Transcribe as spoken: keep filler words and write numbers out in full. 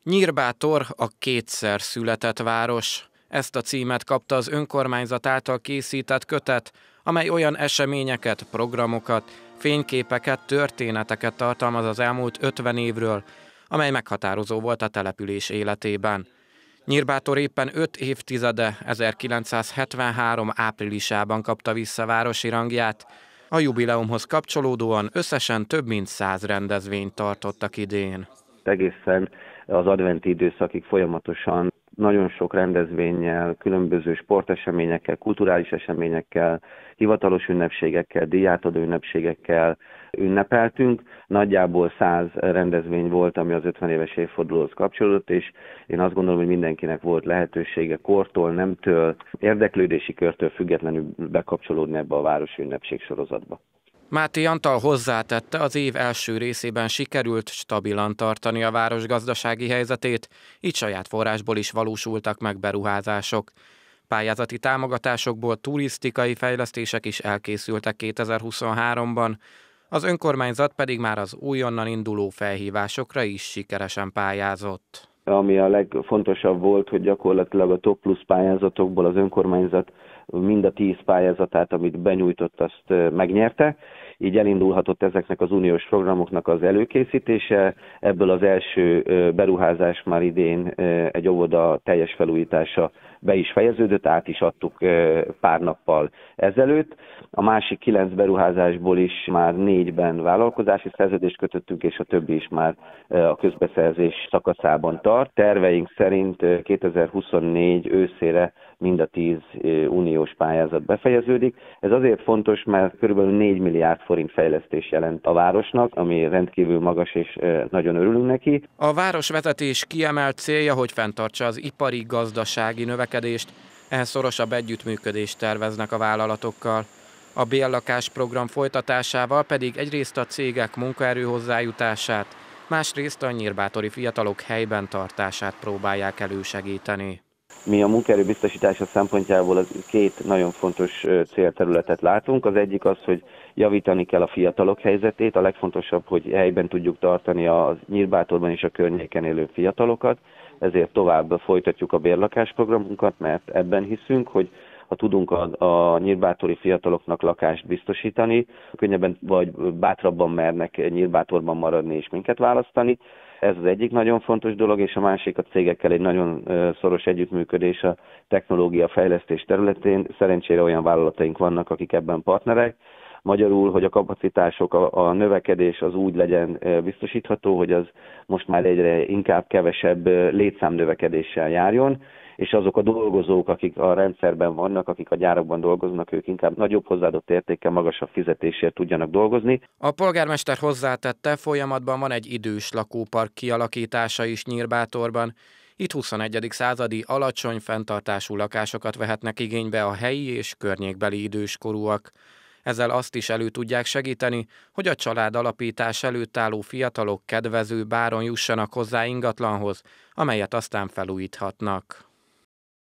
Nyírbátor a kétszer született város. Ezt a címet kapta az önkormányzat által készített kötet, amely olyan eseményeket, programokat, fényképeket, történeteket tartalmaz az elmúlt ötven évről, amely meghatározó volt a település életében. Nyírbátor éppen öt évtizede, ezerkilencszázhetvenhárom áprilisában kapta vissza városi rangját. A jubileumhoz kapcsolódóan összesen több mint száz rendezvényt tartottak idén. Egészen az adventi időszakig folyamatosan nagyon sok rendezvénnyel, különböző sporteseményekkel, kulturális eseményekkel, hivatalos ünnepségekkel, díjátadó ünnepségekkel ünnepeltünk. Nagyjából száz rendezvény volt, ami az ötven éves évfordulóhoz kapcsolódott, és én azt gondolom, hogy mindenkinek volt lehetősége kortól, nemtől, érdeklődési körtől függetlenül bekapcsolódni ebbe a városi ünnepség sorozatba. Máté Antal hozzátette, az év első részében sikerült stabilan tartani a város gazdasági helyzetét, így saját forrásból is valósultak meg beruházások. Pályázati támogatásokból turisztikai fejlesztések is elkészültek kétezer-huszonháromban, az önkormányzat pedig már az újonnan induló felhívásokra is sikeresen pályázott. Ami a legfontosabb volt, hogy gyakorlatilag a Top Plus pályázatokból az önkormányzat mind a tíz pályázatát, amit benyújtott, azt megnyerte. Így elindulhatott ezeknek az uniós programoknak az előkészítése. Ebből az első beruházás már idén egy óvoda teljes felújítása be is fejeződött, át is adtuk pár nappal ezelőtt. A másik kilenc beruházásból is már négyben vállalkozási szerződést kötöttünk, és a többi is már a közbeszerzés szakaszában tart. Terveink szerint kétezer-huszonnégy őszére mind a tíz uniós pályázat befejeződik. Ez azért fontos, mert kb. négy milliárd forint fejlesztés jelent a városnak, ami rendkívül magas, és nagyon örülünk neki. A városvezetés kiemelt célja, hogy fenntartsa az ipari gazdasági növekedést, ehhez szorosabb együttműködést terveznek a vállalatokkal. A bérlakás program folytatásával pedig egyrészt a cégek munkaerő hozzájutását, másrészt a nyírbátori fiatalok helyben tartását próbálják elősegíteni. Mi a munkaerő biztosítása szempontjából az két nagyon fontos célterületet látunk. Az egyik az, hogy javítani kell a fiatalok helyzetét. A legfontosabb, hogy helyben tudjuk tartani a Nyírbátorban és a környéken élő fiatalokat. Ezért tovább folytatjuk a bérlakásprogramunkat, mert ebben hiszünk, hogy ha tudunk a, a nyírbátori fiataloknak lakást biztosítani, könnyebben vagy bátrabban mernek Nyírbátorban maradni és minket választani. Ez az egyik nagyon fontos dolog, és a másik a cégekkel egy nagyon szoros együttműködés a technológia fejlesztés területén. Szerencsére olyan vállalataink vannak, akik ebben partnerek. Magyarul, hogy a kapacitások, a, a növekedés az úgy legyen biztosítható, hogy az most már egyre inkább kevesebb létszámnövekedéssel járjon, és azok a dolgozók, akik a rendszerben vannak, akik a gyárakban dolgoznak, ők inkább nagyobb hozzáadott értékkel, magasabb fizetésért tudjanak dolgozni. A polgármester hozzátette, folyamatban van egy idős lakópark kialakítása is Nyírbátorban. Itt huszonegyedik századi alacsony fenntartású lakásokat vehetnek igénybe a helyi és környékbeli időskorúak. Ezzel azt is elő tudják segíteni, hogy a család alapítás előtt álló fiatalok kedvező báron jussanak hozzá ingatlanhoz, amelyet aztán felújíthatnak.